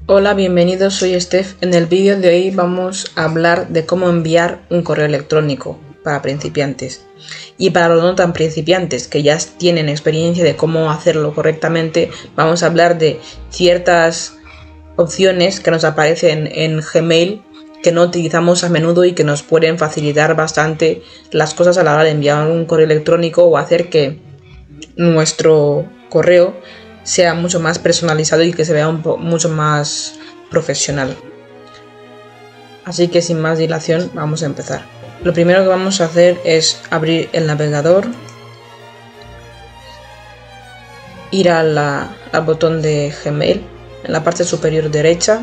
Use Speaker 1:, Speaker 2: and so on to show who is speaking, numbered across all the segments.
Speaker 1: Hola, bienvenidos, soy Steph. En el vídeo de hoy vamos a hablar de cómo enviar un correo electrónico para principiantes. Y para los no tan principiantes que ya tienen experiencia de cómo hacerlo correctamente, vamos a hablar de ciertas opciones que nos aparecen en Gmail que no utilizamos a menudo y que nos pueden facilitar bastante las cosas a la hora de enviar un correo electrónico o hacer que nuestro correo sea mucho más personalizado y que se vea mucho más profesional. Así que sin más dilación vamos a empezar. Lo primero que vamos a hacer es abrir el navegador, ir al botón de Gmail en la parte superior derecha,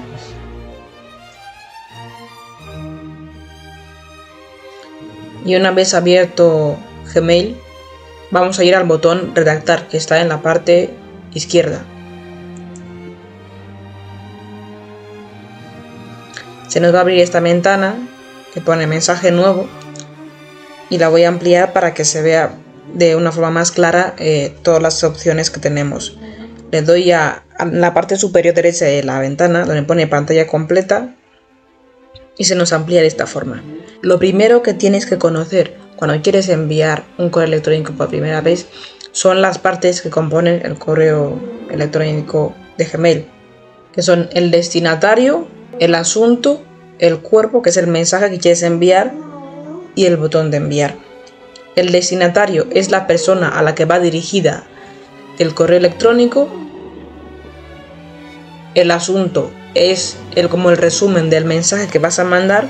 Speaker 1: y una vez abierto Gmail vamos a ir al botón redactar que está en la parte izquierda. Se nos va a abrir esta ventana que pone mensaje nuevo y la voy a ampliar para que se vea de una forma más clara todas las opciones que tenemos. Le doy a la parte superior derecha de la ventana donde pone pantalla completa y se nos amplía de esta forma. Lo primero que tienes que conocer cuando quieres enviar un correo electrónico por primera vez son las partes que componen el correo electrónico de Gmail, que son el destinatario, el asunto, el cuerpo, que es el mensaje que quieres enviar, y el botón de enviar. El destinatario es la persona a la que va dirigida el correo electrónico. El asunto es como el resumen del mensaje que vas a mandar.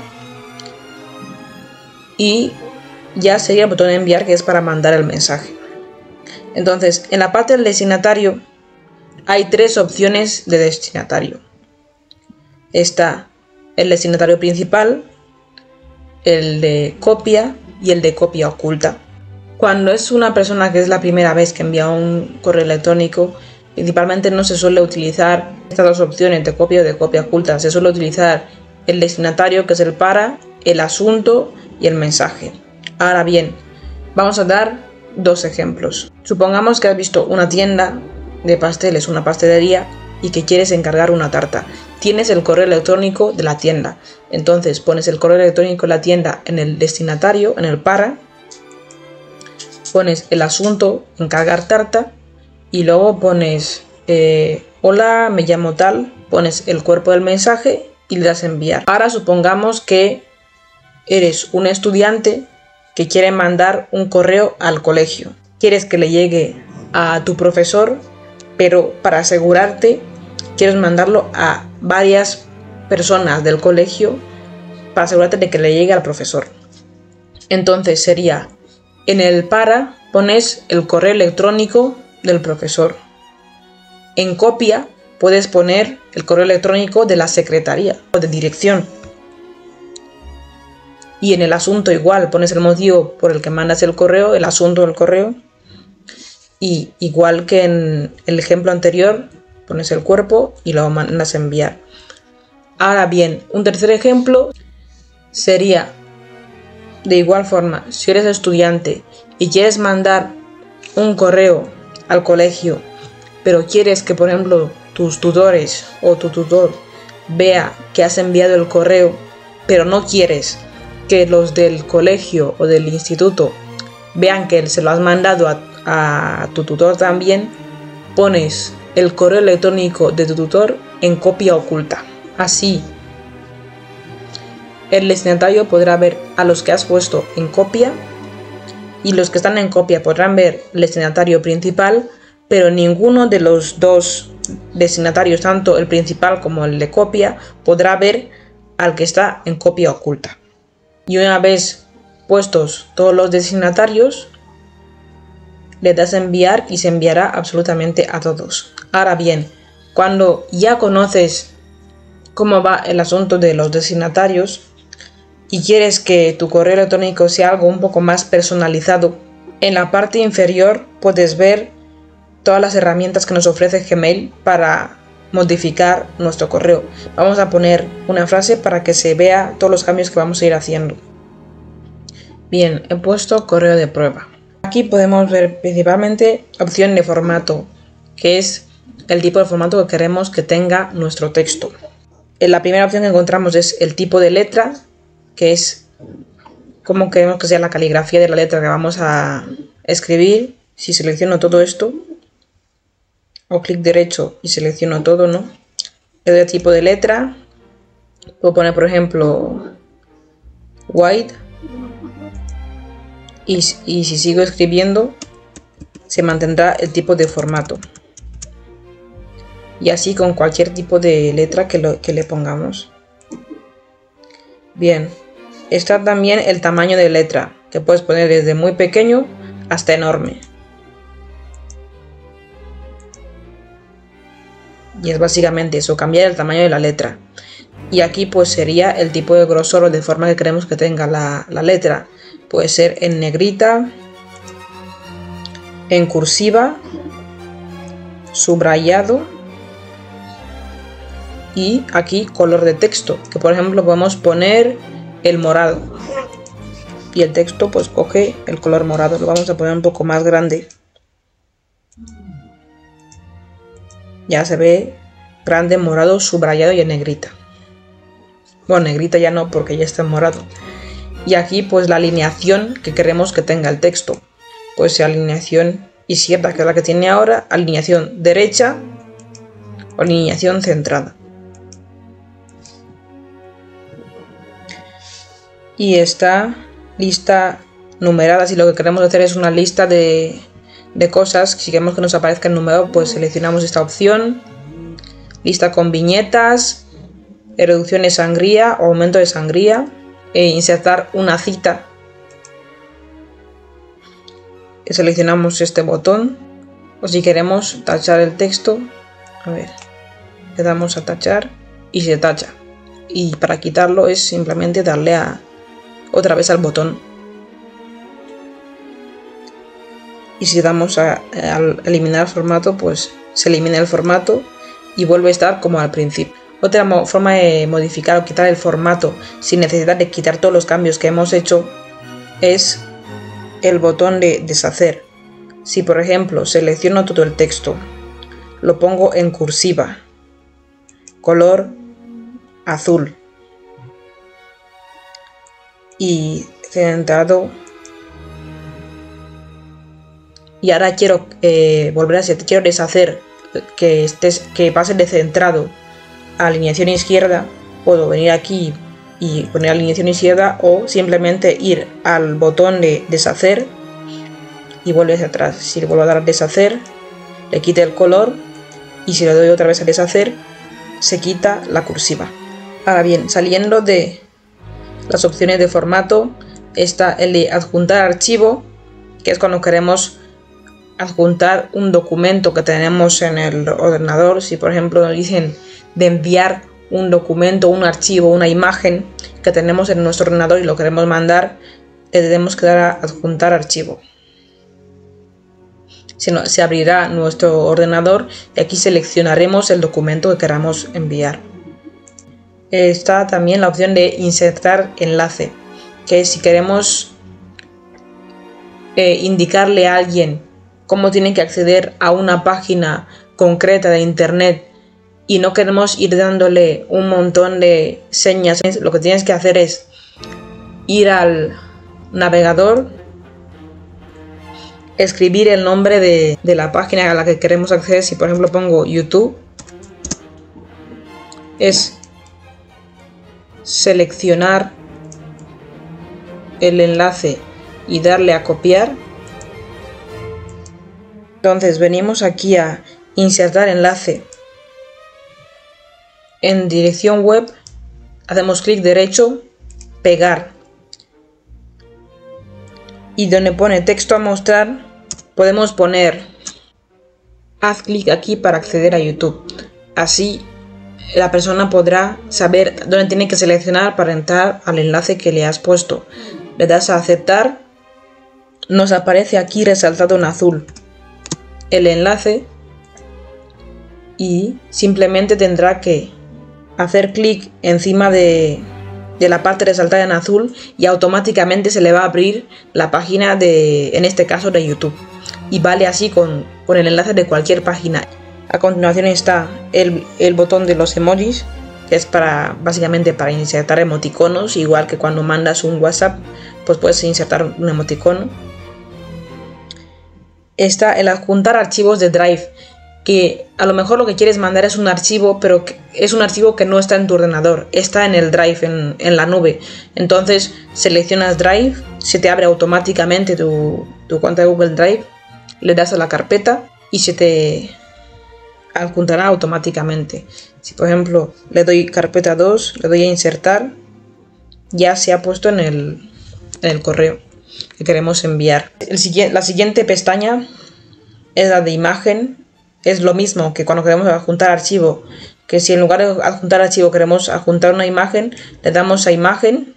Speaker 1: Y ya sería el botón de enviar, que es para mandar el mensaje. Entonces, en la parte del destinatario hay tres opciones de destinatario. Está el destinatario principal, el de copia y el de copia oculta. Cuando es una persona que es la primera vez que envía un correo electrónico, principalmente no se suele utilizar estas dos opciones de copia o de copia oculta. Se suele utilizar el destinatario, que es el para, el asunto y el mensaje. Ahora bien, vamos a dar dos ejemplos. Supongamos que has visto una tienda de pasteles, una pastelería, y que quieres encargar una tarta. Tienes el correo electrónico de la tienda. Entonces pones el correo electrónico de la tienda en el destinatario, en el para, pones el asunto, encargar tarta, y luego pones hola, me llamo tal, pones el cuerpo del mensaje y le das a enviar. Ahora supongamos que eres un estudiante que quiere mandar un correo al colegio. Quieres que le llegue a tu profesor, pero para asegurarte quieres mandarlo a varias personas del colegio para asegurarte de que le llegue al profesor. Entonces sería, en el para pones el correo electrónico del profesor. En copia puedes poner el correo electrónico de la secretaría o de dirección. Y en el asunto igual, pones el motivo por el que mandas el correo, el asunto del correo. Y igual que en el ejemplo anterior, pones el cuerpo y lo mandas a enviar. Ahora bien, un tercer ejemplo sería, de igual forma, si eres estudiante y quieres mandar un correo al colegio, pero quieres que, por ejemplo, tus tutores o tu tutor vea que has enviado el correo, pero no quieres que los del colegio o del instituto vean que se lo has mandado a tu tutor también, pones el correo electrónico de tu tutor en copia oculta. Así, el destinatario podrá ver a los que has puesto en copia y los que están en copia podrán ver el destinatario principal, pero ninguno de los dos destinatarios, tanto el principal como el de copia, podrá ver al que está en copia oculta. Y una vez puestos todos los destinatarios, le das a enviar y se enviará absolutamente a todos. Ahora bien, cuando ya conoces cómo va el asunto de los destinatarios y quieres que tu correo electrónico sea algo un poco más personalizado, en la parte inferior puedes ver todas las herramientas que nos ofrece Gmail para modificar nuestro correo. Vamos a poner una frase para que se vea todos los cambios que vamos a ir haciendo. Bien, he puesto correo de prueba. Aquí podemos ver principalmente opción de formato, que es el tipo de formato que queremos que tenga nuestro texto. La primera opción que encontramos es el tipo de letra, que es cómo queremos que sea la caligrafía de la letra que vamos a escribir. Si selecciono todo esto, o clic derecho y selecciono todo, ¿no? Le doy a tipo de letra, puedo poner por ejemplo white, y si sigo escribiendo se mantendrá el tipo de formato, y así con cualquier tipo de letra que le pongamos. Bien, está también el tamaño de letra, que puedes poner desde muy pequeño hasta enorme. Y es básicamente eso, cambiar el tamaño de la letra. Y aquí pues sería el tipo de grosor o de forma que queremos que tenga la letra. Puede ser en negrita, en cursiva, subrayado y aquí color de texto, que por ejemplo podemos poner el morado. Y el texto pues coge el color morado, lo vamos a poner un poco más grande. Ya se ve grande, morado, subrayado y en negrita. Bueno, negrita ya no porque ya está en morado. Y aquí pues la alineación que queremos que tenga el texto. Pues alineación izquierda, que es la que tiene ahora, alineación derecha o alineación centrada. Y esta lista numerada, si lo que queremos hacer es una lista de cosas, si queremos que nos aparezca en numerado, pues seleccionamos esta opción, lista con viñetas, reducción de sangría o aumento de sangría, e insertar una cita. Seleccionamos este botón, o si queremos tachar el texto, a ver, le damos a tachar y se tacha. Y para quitarlo es simplemente darle otra vez al botón. Y si damos a eliminar formato, pues se elimina el formato y vuelve a estar como al principio. Otra forma de modificar o quitar el formato sin necesidad de quitar todos los cambios que hemos hecho es el botón de deshacer. Si por ejemplo selecciono todo el texto, lo pongo en cursiva, color azul y centrado, y ahora quiero volver a hacer, quiero deshacer que pase de centrado a alineación izquierda, puedo venir aquí y poner alineación izquierda o simplemente ir al botón de deshacer y vuelve hacia atrás. Si le vuelvo a dar a deshacer, le quita el color, y si le doy otra vez a deshacer, se quita la cursiva. Ahora bien, saliendo de las opciones de formato, está el de adjuntar archivo, que es cuando queremos adjuntar un documento que tenemos en el ordenador. Si por ejemplo nos dicen de enviar un documento, un archivo, una imagen que tenemos en nuestro ordenador y lo queremos mandar, le tenemos que dar a adjuntar archivo. Se abrirá nuestro ordenador y aquí seleccionaremos el documento que queramos enviar. Está también la opción de insertar enlace, que si queremos indicarle a alguien cómo tiene que acceder a una página concreta de internet y no queremos ir dándole un montón de señas, lo que tienes que hacer es ir al navegador, escribir el nombre de la página a la que queremos acceder. Si por ejemplo pongo YouTube, es seleccionar el enlace y darle a copiar. Entonces venimos aquí a insertar enlace. En dirección web hacemos clic derecho, pegar, y donde pone texto a mostrar podemos poner haz clic aquí para acceder a YouTube. Así la persona podrá saber dónde tiene que seleccionar para entrar al enlace que le has puesto. Le das a aceptar, nos aparece aquí resaltado en azul el enlace y simplemente tendrá que hacer clic encima de la parte resaltada en azul y automáticamente se le va a abrir la página en este caso de YouTube, y vale así con el enlace de cualquier página. A continuación está el botón de los emojis, que es básicamente para insertar emoticonos, igual que cuando mandas un WhatsApp, pues puedes insertar un emoticono. Está el adjuntar archivos de Drive, que a lo mejor lo que quieres mandar es un archivo, pero es un archivo que no está en tu ordenador, está en el Drive, en la nube. Entonces seleccionas Drive, se te abre automáticamente tu cuenta de Google Drive, le das a la carpeta y se te adjuntará automáticamente. Si por ejemplo le doy carpeta 2, le doy a insertar, ya se ha puesto en el correo que queremos enviar. La siguiente pestaña es la de imagen. Es lo mismo que cuando queremos adjuntar archivo, que si en lugar de adjuntar archivo queremos adjuntar una imagen, le damos a imagen.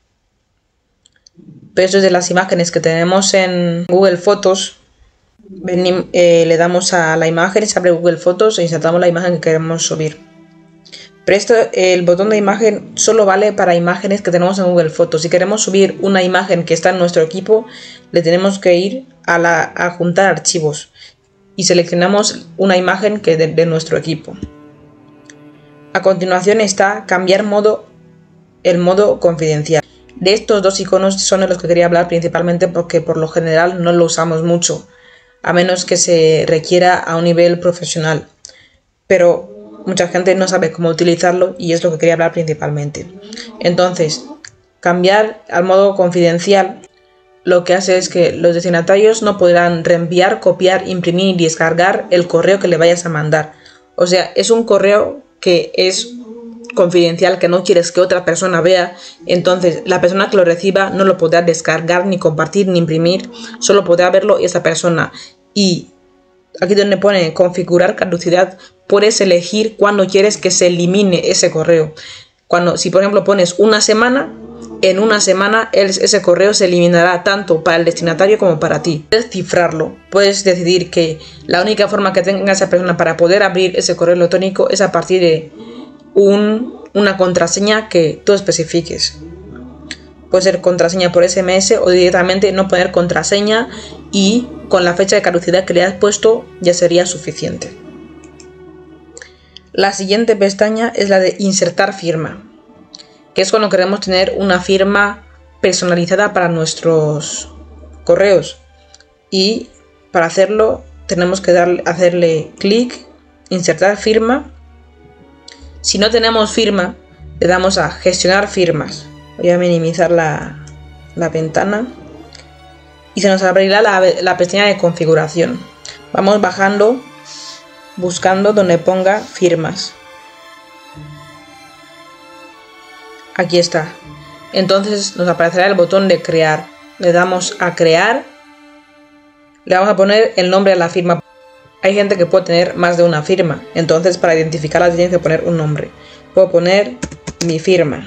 Speaker 1: Pero esto es de las imágenes que tenemos en Google Fotos. Le damos a la imagen, se abre Google Fotos e insertamos la imagen que queremos subir. Pero el botón de imagen solo vale para imágenes que tenemos en Google Fotos. Si queremos subir una imagen que está en nuestro equipo, le tenemos que ir a adjuntar archivos y seleccionamos una imagen que de nuestro equipo. A continuación está cambiar el modo confidencial. De estos dos iconos son de los que quería hablar principalmente porque por lo general no lo usamos mucho, a menos que se requiera a un nivel profesional. Pero mucha gente no sabe cómo utilizarlo y es lo que quería hablar principalmente. Entonces, cambiar al modo confidencial lo que hace es que los destinatarios no podrán reenviar, copiar, imprimir y descargar el correo que le vayas a mandar. O sea, es un correo que es confidencial, que no quieres que otra persona vea, entonces la persona que lo reciba no lo podrá descargar, ni compartir, ni imprimir, solo podrá verlo esa persona. Y aquí donde pone configurar caducidad, puedes elegir cuándo quieres que se elimine ese correo. Si por ejemplo pones una semana, en una semana ese correo se eliminará tanto para el destinatario como para ti. Puedes cifrarlo, puedes decidir que la única forma que tenga esa persona para poder abrir ese correo electrónico es a partir de una contraseña que tú especifiques. Puede ser contraseña por SMS o directamente no poner contraseña y con la fecha de caducidad que le has puesto ya sería suficiente. La siguiente pestaña es la de insertar firma, que es cuando queremos tener una firma personalizada para nuestros correos, y para hacerlo tenemos que hacerle clic, insertar firma. Si no tenemos firma, le damos a gestionar firmas. Voy a minimizar la ventana y se nos abrirá la pestaña de configuración. Vamos bajando, buscando donde ponga firmas. Aquí está. Entonces nos aparecerá el botón de crear. Le damos a crear. Le vamos a poner el nombre a la firma. Hay gente que puede tener más de una firma, entonces para identificarla tienes que poner un nombre. Puedo poner mi firma.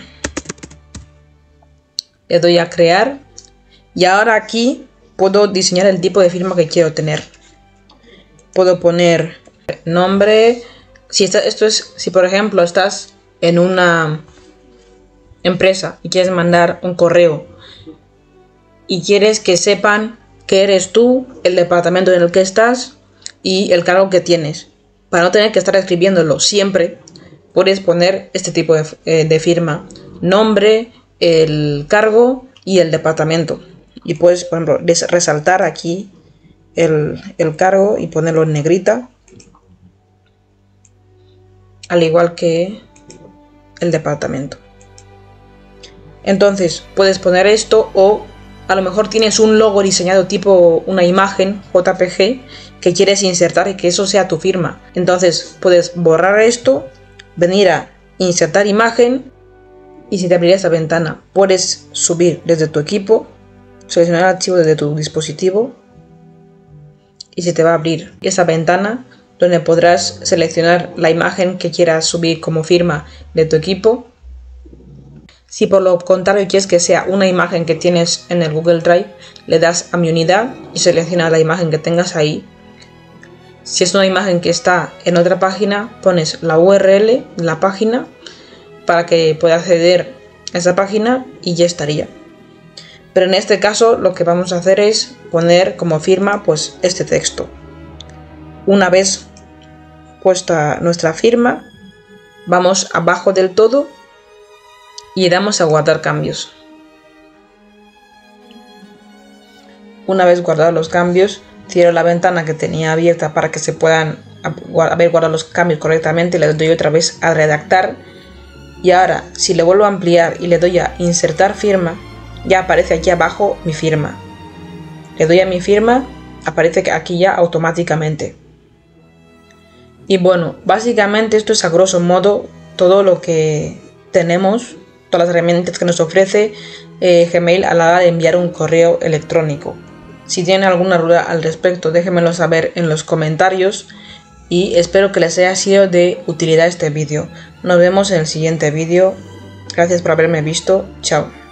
Speaker 1: Le doy a crear y ahora aquí puedo diseñar el tipo de firma que quiero tener. Puedo poner nombre. Si por ejemplo estás en una empresa y quieres mandar un correo y quieres que sepan que eres tú, el departamento en el que estás y el cargo que tienes, para no tener que estar escribiéndolo siempre, puedes poner este tipo de firma: nombre, el cargo y el departamento. Y puedes, por ejemplo, resaltar aquí el cargo y ponerlo en negrita, al igual que el departamento. Entonces puedes poner esto, o a lo mejor tienes un logo diseñado tipo una imagen JPG que quieres insertar y que eso sea tu firma. Entonces puedes borrar esto, venir a insertar imagen y se te abrirá esta ventana. Puedes subir desde tu equipo, seleccionar el archivo desde tu dispositivo y se te va a abrir esa ventana donde podrás seleccionar la imagen que quieras subir como firma de tu equipo. Si por lo contrario quieres que sea una imagen que tienes en el Google Drive, le das a mi unidad y seleccionas la imagen que tengas ahí. Si es una imagen que está en otra página, pones la URL de la página para que pueda acceder a esa página y ya estaría. Pero en este caso lo que vamos a hacer es poner como firma pues este texto. Una vez puesta nuestra firma, Vamos abajo del todo y le damos a guardar cambios. Una vez guardados los cambios, cierro la ventana que tenía abierta para que se puedan haber guardado los cambios correctamente y le doy otra vez a redactar. Y ahora, si le vuelvo a ampliar y le doy a insertar firma, ya aparece aquí abajo mi firma. Le doy a mi firma, aparece aquí ya automáticamente. Y bueno, básicamente esto es a grosso modo todo lo que tenemos, todas las herramientas que nos ofrece Gmail a la hora de enviar un correo electrónico. Si tienen alguna duda al respecto, déjenmelo saber en los comentarios y espero que les haya sido de utilidad este vídeo. Nos vemos en el siguiente vídeo. Gracias por haberme visto. Chao.